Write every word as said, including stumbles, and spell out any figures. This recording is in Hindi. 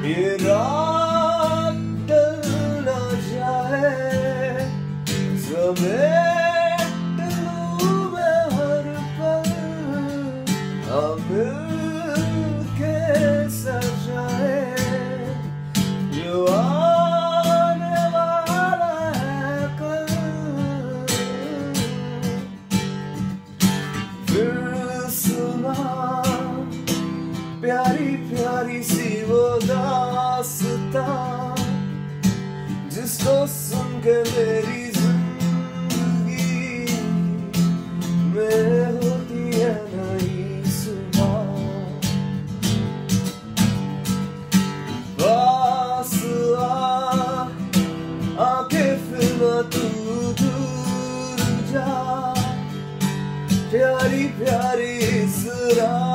ये रात टल न जाए, समेट लूं मैं हर पल, हम मिलके सजाए जो आने वाला है कल। फिर सुना प्यारी प्यारी सी वो दास्तां, जिसको सुन के मेरी जिंदगी में होती है नई सुबह। पास आ आके फिर न तू दूर जा, प्यारी प्यारी इस रात